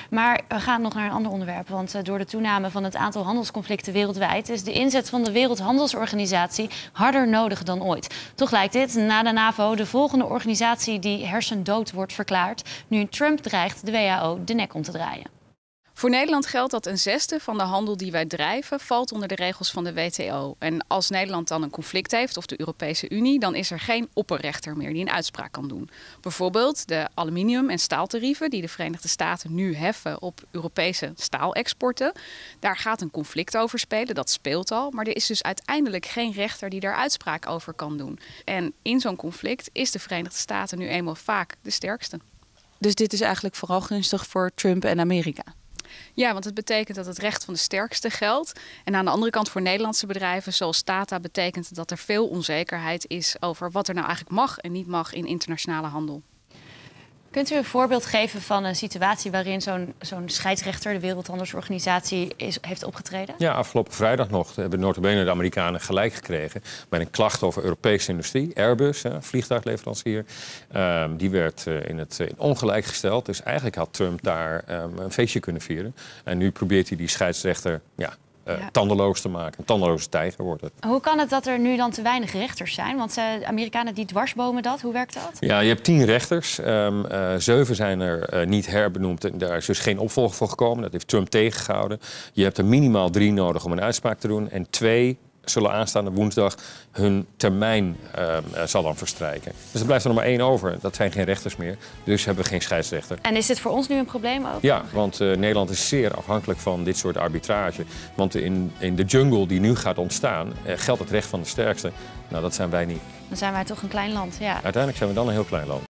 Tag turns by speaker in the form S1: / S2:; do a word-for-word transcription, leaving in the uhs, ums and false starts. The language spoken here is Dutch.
S1: Maar we gaan nog naar een ander onderwerp. Want uh, door de toename van het aantal handelsconflicten wereldwijd is de inzet van de Wereldhandelsorganisatie harder nodig dan ooit. Toch lijkt dit, na de NAVO, de volgende organisatie die hersendood wordt verklaard, nu Trump dreigt de W H O de nek om te draaien.
S2: Voor Nederland geldt dat een zesde van de handel die wij drijven valt onder de regels van de W T O. En als Nederland dan een conflict heeft, of de Europese Unie, dan is er geen opperrechter meer die een uitspraak kan doen. Bijvoorbeeld de aluminium- en staaltarieven die de Verenigde Staten nu heffen op Europese staalexporten. Daar gaat een conflict over spelen, dat speelt al. Maar er is dus uiteindelijk geen rechter die daar uitspraak over kan doen. En in zo'n conflict is de Verenigde Staten nu eenmaal vaak de sterkste.
S3: Dus dit is eigenlijk vooral gunstig voor Trump en Amerika?
S2: Ja, want het betekent dat het recht van de sterkste geldt. En aan de andere kant voor Nederlandse bedrijven zoals Tata betekent dat er veel onzekerheid is over wat er nou eigenlijk mag en niet mag in internationale handel.
S1: Kunt u een voorbeeld geven van een situatie waarin zo'n zo'n scheidsrechter, de Wereldhandelsorganisatie, is, heeft opgetreden?
S4: Ja, afgelopen vrijdag nog hebben nota bene de Amerikanen gelijk gekregen bij een klacht over Europese industrie. Airbus, hè, vliegtuigleverancier, um, die werd uh, in het in ongelijk gesteld. Dus eigenlijk had Trump daar um, een feestje kunnen vieren. En nu probeert hij die scheidsrechter ja, Uh, ja. tandeloos te maken. Een tandeloze tijger wordt het.
S1: Hoe kan het dat er nu dan te weinig rechters zijn? Want uh, de Amerikanen die dwarsbomen dat. Hoe werkt dat?
S4: Ja, je hebt tien rechters. Um, uh, zeven zijn er uh, niet herbenoemd. En daar is dus geen opvolger voor gekomen. Dat heeft Trump tegengehouden. Je hebt er minimaal drie nodig om een uitspraak te doen. En twee zullen aanstaande woensdag hun termijn uh, zal dan verstrijken. Dus er blijft er nog maar één over. Dat zijn geen rechters meer. Dus hebben we geen scheidsrechter.
S1: En is dit voor ons nu een probleem ook?
S4: Ja, want uh, Nederland is zeer afhankelijk van dit soort arbitrage. Want in, in de jungle die nu gaat ontstaan, uh, geldt het recht van de sterkste. Nou, dat zijn wij niet.
S1: Dan zijn wij toch een klein land, ja.
S4: Uiteindelijk zijn we dan een heel klein land.